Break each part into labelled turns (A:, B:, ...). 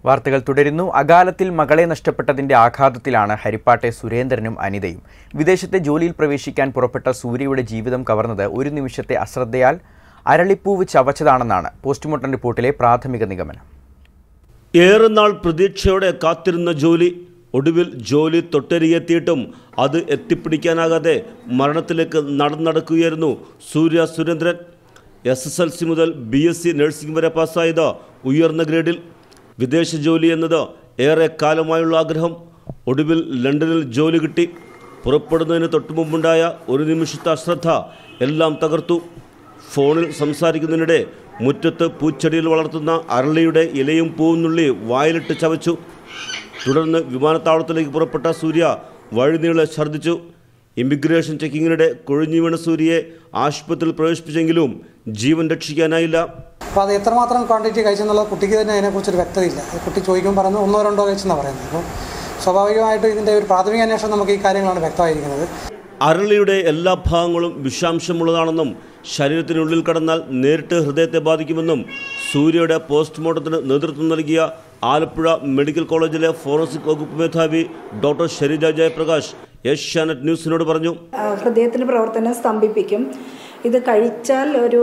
A: വാർത്തകൾ തുടരുന്നു. അകാലത്തിൽ മകളെ നഷ്ടപ്പെട്ടതിന്റെ ആഘാതത്തിലാണ് ഹരിപ്പാട്ടെ സുരേന്ദ്രനും അനിതയും. വിദേശത്തെ ജോലിയിൽ പ്രവേശിക്കാൻ പുറപ്പെട്ട സൂര്യയുടെ ജീവിതം കവർന്നത് ഒരു നിമിഷത്തെ അശ്രദ്ധയാൽ അരളിപ്പൂവ് ചവച്ചതാണെന്നാണ് പോസ്റ്റ്മോർട്ടം റിപ്പോർട്ടിലെ പ്രാഥമിക നിഗമനം.
B: ഏറെ നാൾ പ്രതീക്ഷയോടെ കാത്തിരുന്ന ജോലി ഒടുവിൽ ജോലി തൊട്ടരികെത്തിയിട്ടും അത് എത്തിപ്പിടിക്കാനാകാതെ മരണത്തിലേക്ക് നടക്കുകയായിരുന്നു സൂര്യ സുരേന്ദ്രൻ. SSLC മുതൽ BSc നഴ്സിംഗ് വരെ പാസ്സായത് ഉയർന്ന ഗ്രേഡിൽ. വിദേശ ജോലി എന്നത് ഏറെ കാലമായുള്ള ആഗ്രഹം. ഒടുവിൽ ലണ്ടനിൽ ജോലി കിട്ടി. പുറപ്പെടുന്നതിന് തൊട്ടുമുമ്പുണ്ടായ ഒരു നിമിഷത്തെ അശ്രദ്ധ എല്ലാം തകർത്തു. ഫോണിൽ സംസാരിക്കുന്നതിനിടെ മുറ്റത്ത് പൂച്ചെടിയിൽ വളർത്തുന്ന അരളിയുടെ ഇലയും പൂവും നുള്ളി വായിലിട്ട് ചവച്ചു. തുടർന്ന് വിമാനത്താവളത്തിലേക്ക് പുറപ്പെട്ട സൂര്യ വഴിനീളെ ഛർദ്ദിച്ചു. ഇമിഗ്രേഷൻ ചെക്കിങ്ങിനിടെ കൊഴിഞ്ഞു വീണ സൂര്യയെ ആശുപത്രിയിൽ പ്രവേശിപ്പിച്ചെങ്കിലും ജീവൻ രക്ഷിക്കാനായില്ല.
C: അപ്പോൾ അത് എത്രമാത്രം ക്വാണ്ടിറ്റി കഴിച്ചെന്നുള്ളത് കുട്ടിക്ക് തന്നെ അതിനെക്കുറിച്ചൊരു വ്യക്തതയില്ല. കുട്ടി ചോദിക്കുമ്പോൾ പറഞ്ഞു 1-2 കഴിച്ചെന്നാണ് പറയുന്നത്. അപ്പോൾ സ്വാഭാവികമായിട്ടും ഇതിൻ്റെ ഒരു പ്രാഥമിക അന്വേഷണം നമുക്ക് ഈ കാര്യങ്ങളാണ് വ്യക്തമായിരിക്കുന്നത്.
B: അരളിയുടെ എല്ലാ ഭാഗങ്ങളും വിഷാംശമുള്ളതാണെന്നും ശരീരത്തിനുള്ളിൽ കടന്നാൽ നേരിട്ട് ഹൃദയത്തെ ബാധിക്കുമെന്നും സൂര്യയുടെ പോസ്റ്റ്മോർട്ടത്തിന് നേതൃത്വം നൽകിയ ആലപ്പുഴ മെഡിക്കൽ കോളേജിലെ ഫോറൻസിക് വകുപ്പ് മേധാവി ഡോക്ടർ ഷെരിജ ജയപ്രകാശ് ഏഷ്യാനെറ്റ് ന്യൂസിനോട് പറഞ്ഞു.
D: ഹൃദയത്തിൻ്റെ പ്രവർത്തനം സ്തംഭിപ്പിക്കും. ഇത് കഴിച്ചാൽ ഒരു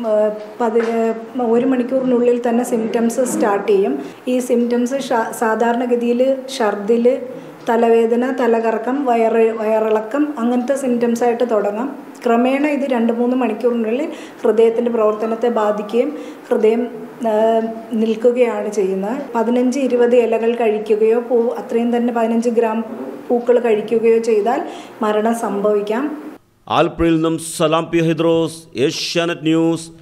D: 1 മണിക്കൂറിനുള്ളിൽ തന്നെ സിംറ്റംസ് സ്റ്റാർട്ട് ചെയ്യും. ഈ സിംറ്റംസ് സാധാരണഗതിയിൽ ഛർദിൽ, തലവേദന, തലകറക്കം, വയറിളക്കം അങ്ങനത്തെ സിംറ്റംസ് ആയിട്ട് തുടങ്ങാം. ക്രമേണ ഇത് 2-3 മണിക്കൂറിനുള്ളിൽ ഹൃദയത്തിൻ്റെ പ്രവർത്തനത്തെ ബാധിക്കുകയും ഹൃദയം നിൽക്കുകയാണ് ചെയ്യുന്നത്. 15-20 ഇലകൾ കഴിക്കുകയോ അത്രയും തന്നെ 15 ഗ്രാം പൂക്കൾ കഴിക്കുകയോ ചെയ്താൽ മരണം സംഭവിക്കാം.
B: ആലപ്പുഴയിൽ നിന്നും സലാം പി ഹൈദ്രോസ്, ഏഷ്യാനെറ്റ് ന്യൂസ്.